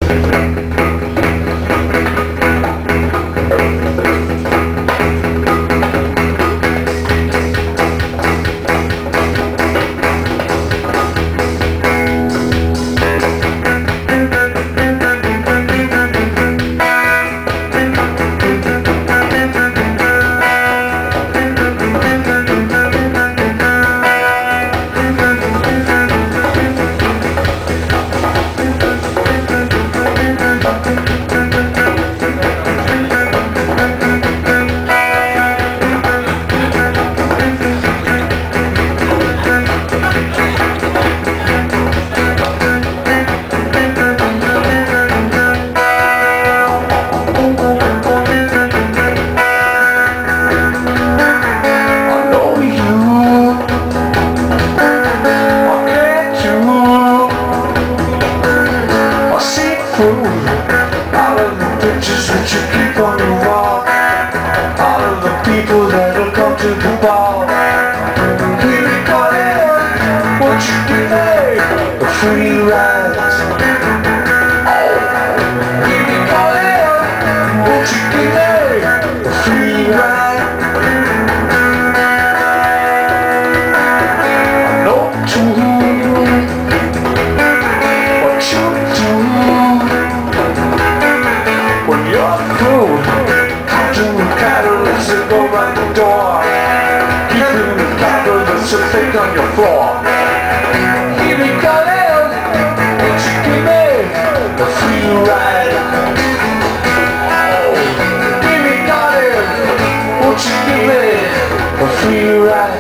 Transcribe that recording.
All of the pictures that you keep on your wall, all of the people that'll come to the ball. Here we go, what you give me? A free ride. Here we go, what you give me? A free ride. I know too what you do. When you're through, counting the catalysts that go round the door, keeping the catalysts that fake on your floor. Here we go, won't you give me a free ride? Oh, here we go, won't you give me a free ride?